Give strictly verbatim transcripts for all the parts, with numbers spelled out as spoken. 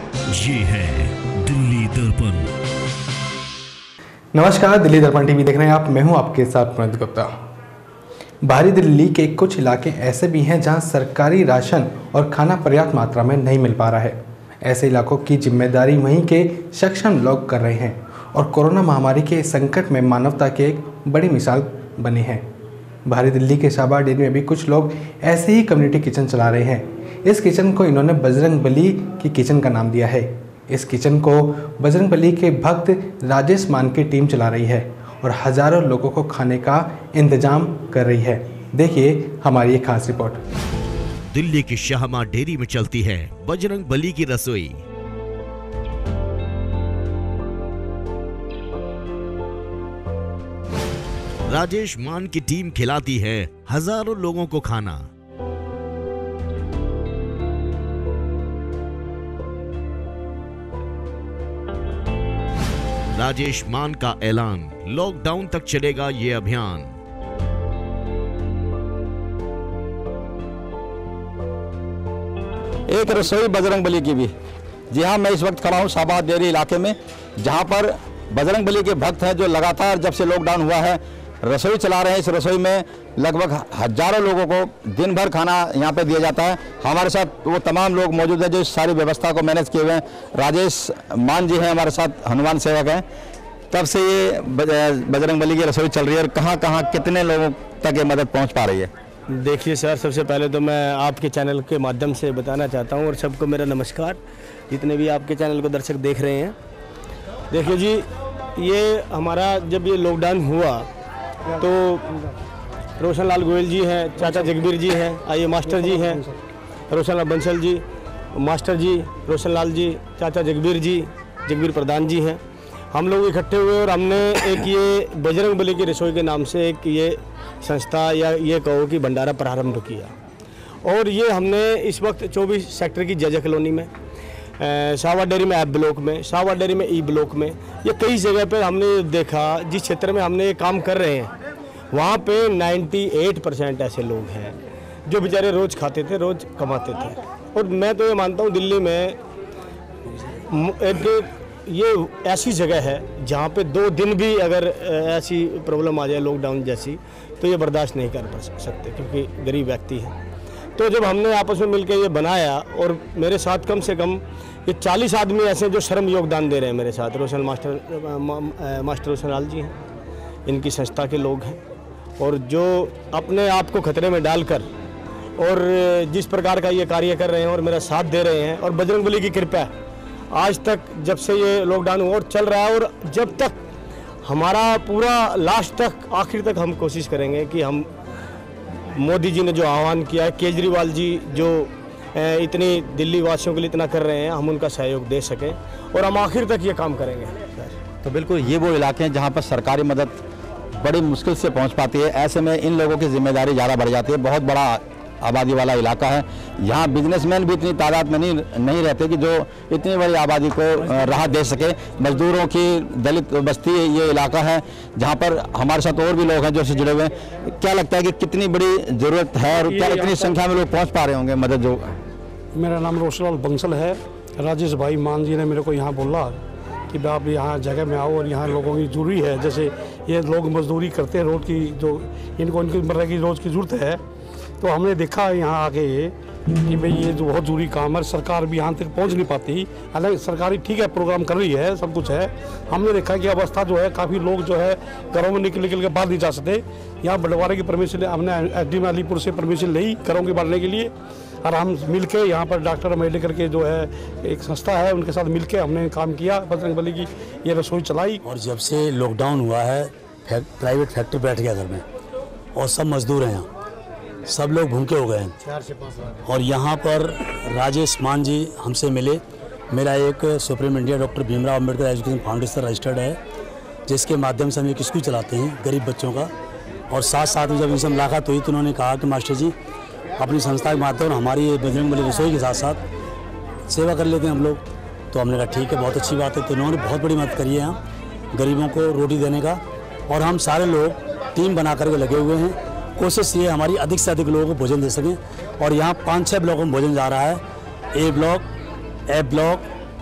ये है दिल्ली दर्पण। नमस्कार, दिल्ली दर्पण टीवी देख रहे हैं आप। मैं हूं आपके साथ प्रणत गुप्ता। बाहरी दिल्ली के कुछ इलाके ऐसे भी हैं जहां सरकारी राशन और खाना पर्याप्त मात्रा में नहीं मिल पा रहा है। ऐसे इलाकों की जिम्मेदारी वहीं के सक्षम लोग कर रहे हैं और कोरोना महामारी के संकट में मानवता की एक बड़ी मिसाल बने हैं। बाहरी दिल्ली के शाहबाद डेयरी में भी कुछ लोग ऐसे ही कम्युनिटी किचन चला रहे हैं। इस किचन को इन्होंने बजरंग बली की किचन का नाम दिया है। इस किचन को बजरंग बली के भक्त राजेश मान की टीम चला रही है और हजारों लोगों को खाने का इंतजाम कर रही है। देखिए हमारी एक खास रिपोर्ट। दिल्ली की शाहबाद डेयरी में चलती है बजरंग बली की रसोई। राजेश मान की टीम खिलाती है हजारों लोगों को खाना। राजेश मान का ऐलान, लॉकडाउन तक चलेगा ये अभियान। एक रसोई बजरंग बली की भी। जी हाँ, मैं इस वक्त खड़ा हूँ शाहबाद डेयरी इलाके में, जहाँ पर बजरंग बली के भक्त हैं जो लगातार जब से लॉकडाउन हुआ है रसोई चला रहे हैं। इस रसोई में लगभग हजारों लोगों को दिन भर खाना यहाँ पे दिया जाता है। हमारे साथ वो तमाम लोग मौजूद हैं जो इस सारी व्यवस्था को मैनेज किए हुए हैं। राजेश मान जी हैं हमारे साथ, हनुमान सेवक हैं। तब से ये बजरंग बली की रसोई चल रही है और कहाँ कहाँ कितने लोगों तक ये मदद पहुँच पा रही है? देखिए सर, सबसे पहले तो मैं आपके चैनल के माध्यम से बताना चाहता हूँ और सबको मेरा नमस्कार, जितने भी आपके चैनल को दर्शक देख रहे हैं। देखिए जी, ये हमारा जब ये लॉकडाउन हुआ तो रोशन लाल गोयल जी हैं, चाचा जगबीर जी हैं, आइए मास्टर जी हैं, रोशन लाल बंसल जी, मास्टर जी, रोशन लाल जी, चाचा जगबीर जी, जगबीर प्रधान जी हैं। हम लोग इकट्ठे हुए और हमने एक ये बजरंग बली की रसोई के नाम से एक ये संस्था या ये कहो कि भंडारा प्रारंभ किया। और ये हमने इस वक्त चौबीस सेक्टर की जजा कॉलोनी में, शाहबाद डेयरी में एफ ब्लॉक में, शाहबाद डेयरी में ई ब्लॉक में, ये कई जगह पर हमने देखा जिस क्षेत्र में हमने ये काम कर रहे हैं वहाँ पे अट्ठानवे परसेंट ऐसे लोग हैं जो बेचारे रोज़ खाते थे, रोज़ कमाते थे। और मैं तो ये मानता हूँ दिल्ली में एक ये ऐसी जगह है जहाँ पे दो दिन भी अगर ऐसी प्रॉब्लम आ जाए लॉकडाउन जैसी तो ये बर्दाश्त नहीं कर सकते क्योंकि गरीब व्यक्ति है। तो जब हमने आपस में मिलकर ये बनाया और मेरे साथ कम से कम ये चालीस आदमी ऐसे जो श्रम योगदान दे रहे हैं मेरे साथ। रोशन मास्टर मा, मास्टर रोशन लाल जी हैं, इनकी संस्था के लोग हैं और जो अपने आप को खतरे में डालकर और जिस प्रकार का ये कार्य कर रहे हैं और मेरा साथ दे रहे हैं। और बजरंग बली की कृपा आज तक जब से ये लॉकडाउन और चल रहा है और जब तक हमारा पूरा लास्ट तक आखिर तक हम कोशिश करेंगे कि हम मोदी जी ने जो आह्वान किया है, केजरीवाल जी जो इतनी दिल्ली वासियों के लिए इतना कर रहे हैं, हम उनका सहयोग दे सकें और हम आखिर तक ये काम करेंगे। तो बिल्कुल ये वो इलाके हैं जहाँ पर सरकारी मदद बड़ी मुश्किल से पहुँच पाती है। ऐसे में इन लोगों की जिम्मेदारी ज़्यादा बढ़ जाती है। बहुत बड़ा आबादी वाला इलाका है, यहाँ बिजनेसमैन भी इतनी तादाद में नहीं नहीं रहते कि जो इतनी बड़ी आबादी को राहत दे सके। मजदूरों की दलित बस्ती ये इलाका है जहाँ पर हमारे साथ और भी लोग हैं जो इससे जुड़े हुए हैं। क्या लगता है कि कितनी बड़ी ज़रूरत है और क्या इतनी संख्या में लोग पहुँच पा रहे होंगे मदद? जो मेरा नाम रोशन लाल बंसल है। राजेश भाई मान जी ने मेरे को यहाँ बोला कि आप यहाँ जगह में आओ और यहाँ लोगों की जरूरी है। जैसे ये लोग मजदूरी करते हैं, रोड की जो इनको इनकी मर्द की रोज़ की ज़रूरत है, तो हमने देखा यहाँ आके कि भाई ये जो बहुत जरूरी काम है, सरकार भी यहाँ तक पहुँच नहीं पाती। हालांकि सरकारी ठीक है, प्रोग्राम कर रही है, सब कुछ है। हमने देखा कि अवस्था जो है काफ़ी लोग जो है घरों में निकल निकल के बाहर नहीं जा सकते। यहाँ बंटवारे की परमिशन हमने एस डी में अलीपुर से परमिशन ली घरों के बांटने के लिए और हम मिल के यहाँ पर डॉक्टर मेडिकल के जो है एक संस्था है उनके साथ मिल के हमने काम किया। बजरंग बली की ये रसोई चलाई। और जब से लॉकडाउन हुआ है प्राइवेट फैक्ट्री बैठ गया घर में और सब मजदूर हैं, यहाँ सब लोग भूखे हो गए हैं। और यहाँ पर राजेश मान जी हमसे मिले। मेरा एक supreme India doctor Bhimrao Ambedkar education foundation registered है, जिसके माध्यम से हम एक स्कूल चलाते हैं गरीब बच्चों का। और साथ साथ में जब इनसे मुलाकात हुई तो उन्होंने कहा कि मास्टर जी अपनी संस्था के माध्यम हमारी ये बजरंग बली रसोई के साथ साथ सेवा कर लेते हैं हम लोग। तो हमने कहा ठीक है, बहुत अच्छी बात है। तो उन्होंने बहुत बड़ी मदद करी है यहाँ गरीबों को रोटी देने का। और हम सारे लोग टीम बना करके लगे हुए हैं। कोशिश ये हमारी अधिक से अधिक लोगों को भोजन दे सकें। और यहाँ पाँच छः ब्लॉकों में भोजन जा रहा है। A block, F block,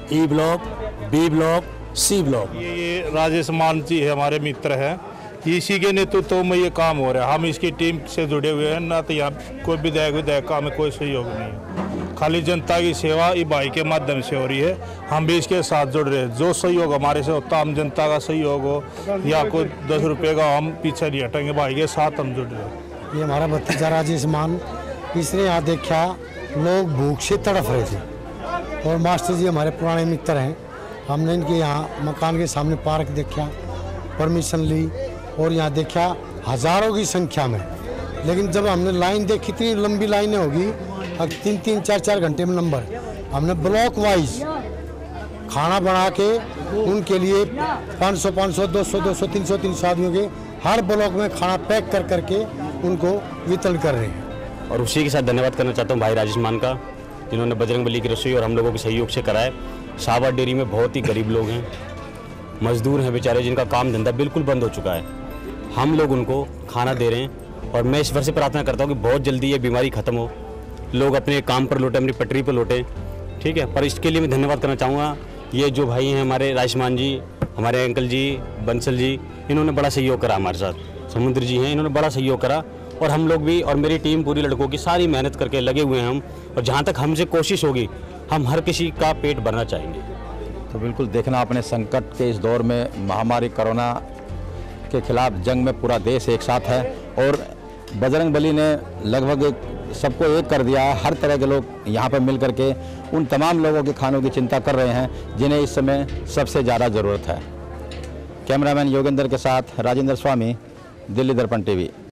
E block, B block, C block. ये ये राजेश मान जी है, हमारे मित्र हैं, इसी के नेतृत्व में ये काम हो रहा है। हम इसकी टीम से जुड़े हुए हैं, ना तो यहाँ कोई विधायक विधायक का हमें कोई सहयोग नहीं है, खाली जनता की सेवा ये भाई के माध्यम से हो रही है। हम भी इसके साथ जुड़ रहे हैं, जो सहयोग हमारे से होता, हम जनता का सहयोग हो या कोई दस रुपये का, हम पीछे नहीं हटेंगे, भाई के साथ हम जुड़ रहे हैं। ये हमारा भतीजा राजेश मान, इसने यहाँ देखा लोग भूख से तड़फ रहे थे और मास्टर जी हमारे पुराने मित्र हैं। हमने इनके यहाँ मकान के सामने पार्क देखा, परमिशन ली और यहाँ देखा हज़ारों की संख्या में। लेकिन जब हमने लाइन देखी, इतनी लंबी लाइनें होगी, अब तीन तीन चार चार घंटे में नंबर, हमने ब्लॉक वाइज खाना बना के उनके लिए पाँच सौ पाँच सौ दो सौ दो सौ तीन सौ तीन सौ आदमियों के हर ब्लॉक में खाना पैक कर करके उनको वितरण कर रहे हैं। और उसी के साथ धन्यवाद करना चाहता हूँ भाई राजेश मान का, जिन्होंने बजरंगबली की रसोई और हम लोगों के सहयोग से कराए। शाहबाद डेयरी में बहुत ही गरीब लोग हैं, मजदूर हैं बेचारे, जिनका काम धंधा बिल्कुल बंद हो चुका है। हम लोग उनको खाना दे रहे हैं और मैं ईश्वर से प्रार्थना करता हूँ कि बहुत जल्दी ये बीमारी ख़त्म हो, लोग अपने काम पर लौटें, अपनी पटरी पर लौटें, ठीक है। पर इसके लिए मैं धन्यवाद करना चाहूँगा ये जो भाई हैं हमारे राजेश मान जी, हमारे अंकल जी बंसल जी, इन्होंने बड़ा सहयोग करा हमारे साथ। समुद्र जी हैं, इन्होंने बड़ा सहयोग करा और हम लोग भी और मेरी टीम पूरी लड़कों की सारी मेहनत करके लगे हुए हैं हम। और जहाँ तक हमसे कोशिश होगी हम हर किसी का पेट भरना चाहेंगे। तो बिल्कुल देखना अपने संकट के इस दौर में महामारी कोरोना के खिलाफ जंग में पूरा देश एक साथ है और बजरंगबली ने लगभग सबको एक कर दिया है। हर तरह के लोग यहाँ पर मिल करके उन तमाम लोगों के खानों की चिंता कर रहे हैं जिन्हें इस समय सबसे ज़्यादा ज़रूरत है। कैमरामैन योगेंद्र के साथ राजेंद्र स्वामी, दिल्ली दर्पण टीवी।